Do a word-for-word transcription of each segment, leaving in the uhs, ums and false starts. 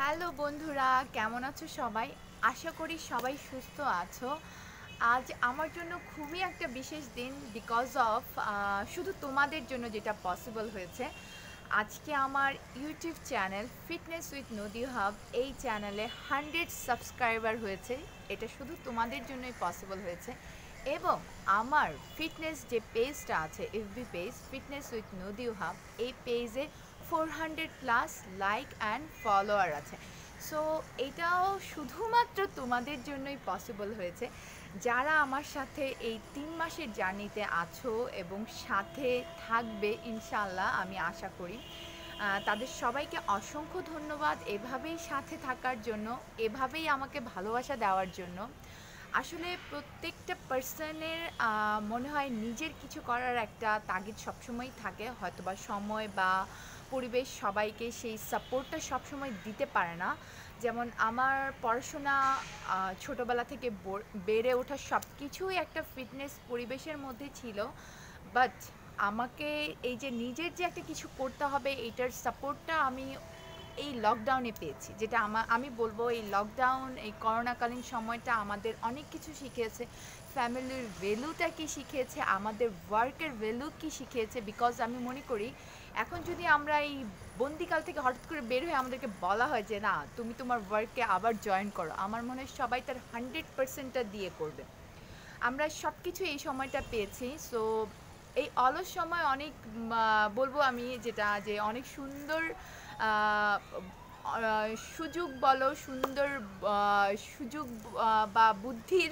Hello বন্ধুরা, কেমন আছো সবাই? আশা করি সবাই সুস্থ আছো। আজ আমার জন্য খুবই একটা বিশেষ দিন, বিকজ অফ শুধু তোমাদের জন্য যেটা পসিবল হয়েছে। আজকে আমার YouTube channel fitness with Nodi hub, এই চ্যানেলে হান্ড্রেড সাবস্ক্রাইবার হয়েছে। এটা শুধু তোমাদের জন্যই পসিবল হয়েছে। এবং আমার ফিটনেস যে পেজটা আছে, FB page fitness with Nodi hub, এই পেজে four hundred plus like and follower আছে। সো এটাও শুধুমাত্র তোমাদের জন্যই পসিবল হয়েছে, যারা আমার সাথে এই তিন মাসের জার্নিতে আছো এবং সাথে থাকবে ইনশাল্লাহ, আমি আশা করি। তাদের সবাইকে অসংখ্য ধন্যবাদ এভাবেই সাথে থাকার জন্য, এভাবেই আমাকে ভালোবাসা দেওয়ার জন্য। আসলে প্রত্যেকটা পার্সনের মনে হয় নিজের কিছু করার একটা তাগিদ সবসময়ই থাকে, হয়তোবা সময় বা পরিবেশ সবাইকে সেই সাপোর্টটা সবসময় দিতে পারে না। যেমন আমার পড়াশোনা, ছোটোবেলা থেকে বেড়ে ওঠা সব কিছুই একটা ফিটনেস পরিবেশের মধ্যে ছিল, বাট আমাকে এই যে নিজের যে একটা কিছু করতে হবে, এইটার সাপোর্টটা আমি এই লকডাউনে পেয়েছি। যেটা আমার আমি বলবো, এই লকডাউন, এই করোনাকালীন সময়টা আমাদের অনেক কিছু শিখিয়েছে। ফ্যামিলির ভ্যালুটা কী শিখিয়েছে, আমাদের ওয়ার্কের ভ্যালু কী শিখিয়েছে। বিকজ আমি মনে করি এখন যদি আমরা এই বন্দিকাল থেকে হঠাৎ করে বের হয়ে আমাদেরকে বলা হয় যে না, তুমি তোমার ওয়ার্কে আবার জয়েন করো, আমার মনে হয় সবাই তার হান্ড্রেড পার্সেন্টটা দিয়ে করবে। আমরা সব কিছু এই সময়টা পেয়েছি। সো এই অলস সময় অনেক বলবো আমি যেটা, যে অনেক সুন্দর সুযোগ বলো, সুন্দর সুযোগ বা বুদ্ধির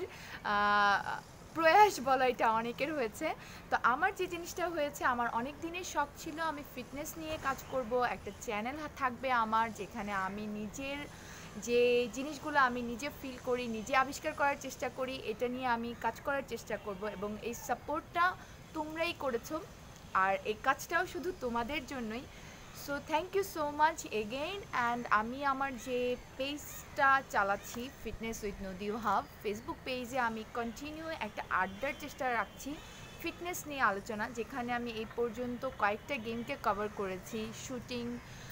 প্রয়াস বলো, এটা অনেকের হয়েছে। তো আমার যে জিনিসটা হয়েছে, আমার অনেক দিনের শখ ছিল আমি ফিটনেস নিয়ে কাজ করব, একটা চ্যানেল থাকবে আমার, যেখানে আমি নিজের যে জিনিসগুলো আমি নিজে ফিল করি, নিজে আবিষ্কার করার চেষ্টা করি, এটা নিয়ে আমি কাজ করার চেষ্টা করব। এবং এই সাপোর্টটা তোমরাই করেছো, আর এই কাজটাও শুধু তোমাদের জন্যই। So thank you so much again. And আমি আমার যে পেজটা চালাচ্ছি fitness with Nodi hub, Facebook পেজে আমি কন্টিনিউ একটা আড্ডার চেষ্টা রাখছি ফিটনেস নিয়ে আলোচনা, যেখানে আমি এই পর্যন্ত কয়েকটা গেমকে কভার করেছি। Shooting,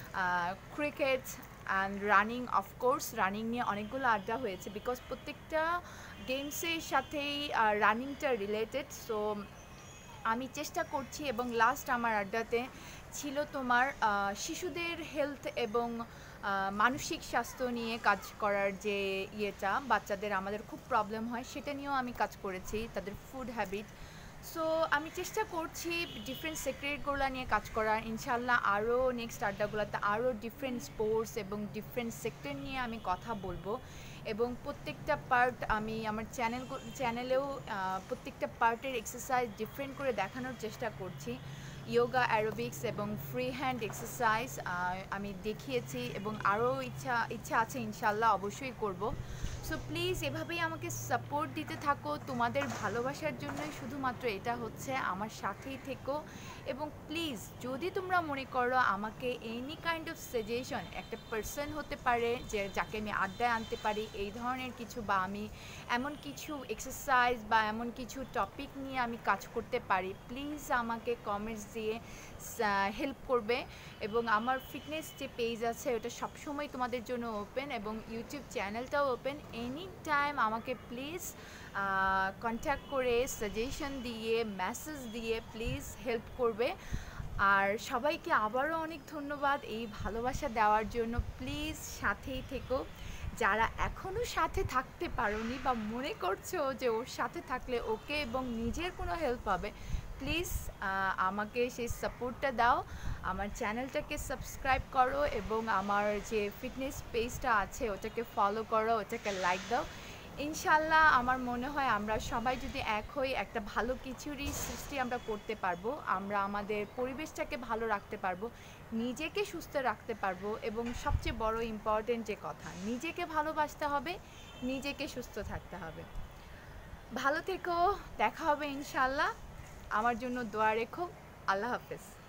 cricket and running. Of course running নিয়ে অনেকগুলো আড্ডা হয়েছে, বিকজ প্রত্যেকটা গেমসের সাথেই রানিংটা রিলেটেড। সো আমি চেষ্টা করছি, এবং লাস্ট আমার আড্ডাতে ছিল তোমার শিশুদের হেলথ এবং মানসিক স্বাস্থ্য নিয়ে কাজ করার যে ইয়েটা, বাচ্চাদের আমাদের খুব প্রবলেম হয়, সেটা নিয়েও আমি কাজ করেছি, তাদের ফুড হ্যাবিট। সো আমি চেষ্টা করছি ডিফারেন্ট সেক্টরগুলো নিয়ে কাজ করার। ইনশাল্লাহ আরও নেক্সট আড্ডাগুলোতে আরও ডিফারেন্ট স্পোর্টস এবং ডিফারেন্ট সেক্টর নিয়ে আমি কথা বলবো। এবং প্রত্যেকটা পার্ট আমি আমার চ্যানেল চ্যানেলেও প্রত্যেকটা পার্টের এক্সারসাইজ ডিফারেন্ট করে দেখানোর চেষ্টা করছি। ইয়োগা, অ্যারোবিক্স এবং ফ্রি হ্যান্ড এক্সারসাইজ আমি দেখিয়েছি, এবং আরও ইচ্ছা ইচ্ছা আছে ইনশাল্লাহ অবশ্যই করব। সো প্লিজ এভাবেই আমাকে সাপোর্ট দিতে থাকো, তোমাদের ভালোবাসার জন্যই শুধুমাত্র এটা হচ্ছে, আমার সাথেই থেকো। এবং প্লিজ যদি তোমরা মনে করো আমাকে এনি কাইন্ড অফ সাজেশন, একটা পার্সন হতে পারে যে যাকে আমি আড্ডায় আনতে পারি এই ধরনের কিছু, বা আমি এমন কিছু এক্সারসাইজ বা এমন কিছু টপিক নিয়ে আমি কাজ করতে পারি, প্লিজ আমাকে কমেন্টস দিয়ে হেল্প করবে। এবং আমার ফিটনেস যে পেজ আছে ওটা সবসময় তোমাদের জন্য ওপেন, এবং ইউটিউব চ্যানেলটাও ওপেন। এনি টাইম আমাকে প্লিজ কন্ট্যাক্ট করে সাজেশন দিয়ে, মেসেজ দিয়ে প্লিজ হেল্প করবে। আর সবাইকে আবারও অনেক ধন্যবাদ এই ভালোবাসা দেওয়ার জন্য। প্লিজ সাথেই থেকো। যারা এখনও সাথে থাকতে পারোনি বা মনে করছো যে ওর সাথে থাকলে ওকে এবং নিজের কোনো হেল্প হবে, প্লিজ আমাকে সেই সাপোর্টটা দাও, আমার চ্যানেলটাকে সাবস্ক্রাইব করো, এবং আমার যে ফিটনেস পেজটা আছে ওটাকে ফলো করো, ওটাকে লাইক দাও। ইনশাল্লাহ আমার মনে হয় আমরা সবাই যদি এক হই, একটা ভালো কিছুরই সৃষ্টি আমরা করতে পারবো, আমরা আমাদের পরিবেশটাকে ভালো রাখতে পারবো, নিজেকে সুস্থ রাখতে পারবো, এবং সবচেয়ে বড় ইম্পর্টেন্ট যে কথা, নিজেকে ভালোবাসতে হবে, নিজেকে সুস্থ থাকতে হবে। ভালো থেকো, দেখা হবে ইনশাল্লাহ। আমার জন্য দোয়া রেখো। আল্লাহ হাফেজ।